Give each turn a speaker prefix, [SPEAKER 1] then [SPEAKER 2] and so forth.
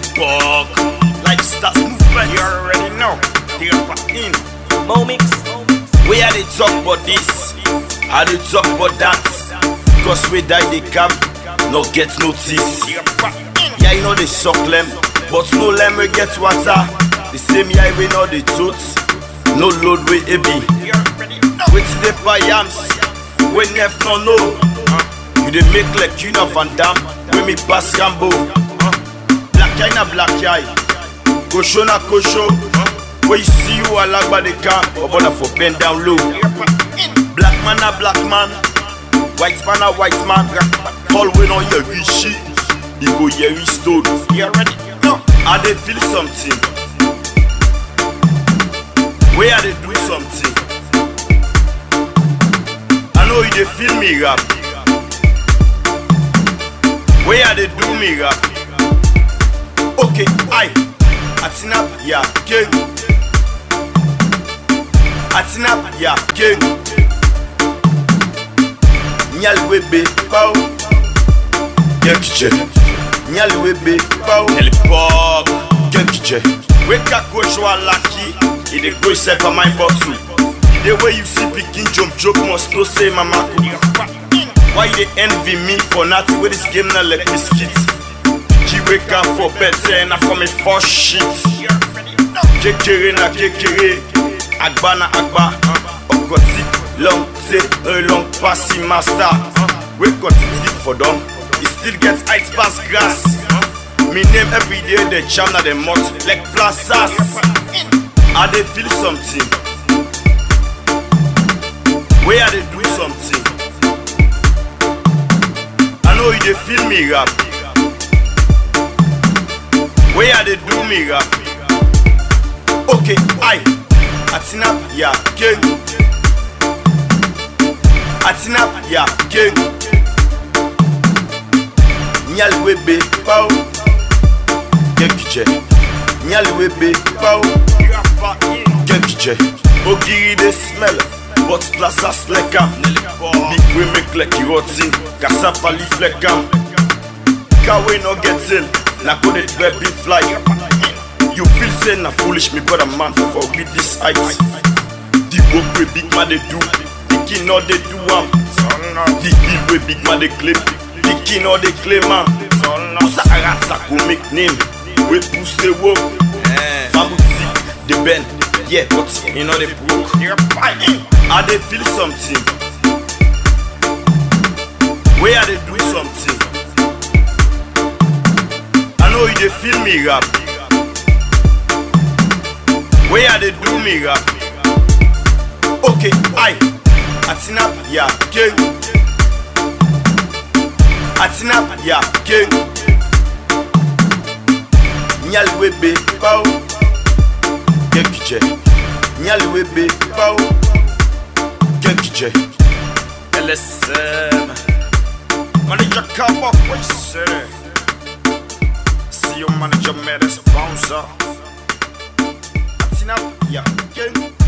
[SPEAKER 1] l'époque. Lifestyle movement, you already know. They are back in.
[SPEAKER 2] Momix.
[SPEAKER 1] We are the talk about this, I the talk about that. Cause we die they come, no get notice. Yeah, you know they suck them, but no lem we get water. The same yeah we know the truth, no load we heavy. With the payams, we never know. You dey make like you know Van Damme, we me pass Rambo. Black eye na black eye, Kosho na Kosho. When you see you a lag by the car, or wanna for bend down low. Black man a black man, white man a white man. Fall when on your shit, you go your stone. You already know. I dey feel something. Where I dey do something. I know you dey feel me rap. Where I dey do me rap. Okay, Atinap, yeah, gang. Atinap, yeah, gang. Nyalwebe, pow. Gekje. Nyalwebe, pow. L'époque. Gekje. Weka koshwa lucky. Il est go set for my bottle. The way you see picking jump joke must no say mama. Why they envy me for nothing with this game now like biscuit? She wake up for better and I for me for shit. Kekere na kekere, Agba na Agba. Okoti long say a long passy master. We got it deep for them. It still gets ice past grass. Me name every day the jam na the mouth like plazas. I dey feel something. Where I dey do something. I know you dey feel me rap. Where I dey do me rap. Okay, Atinap, yeah, gang. Atinap, yeah, gang. Nyalwebe, pow. Gekje. Nyalwebe, pow. Gekje. Ogiri they smell, but plazas like am. Big we make like you rotten, Kasapa leaf like am. Kawe no get in, na go the baby fly. You feel say na foolish, me brother man for with this height. The work we big man they do, the king all they do am. The hill we big man they claim, the king all they claim am. Usa arasa go make name, we push the work. Famuti, the bend, yeah, but you know they broke. I they feel something. Where are they do something? I know you they feel me rap. Where are they do me rap? Okay, Atinap, yeah, gang. Atinap, yeah, gang. Nyalwebe, pow. Gekje. Nyalwebe, pow. Gekje. LSM. Manager come up, what you say? See your manager made a sponsor. Atinap, yeah, gang.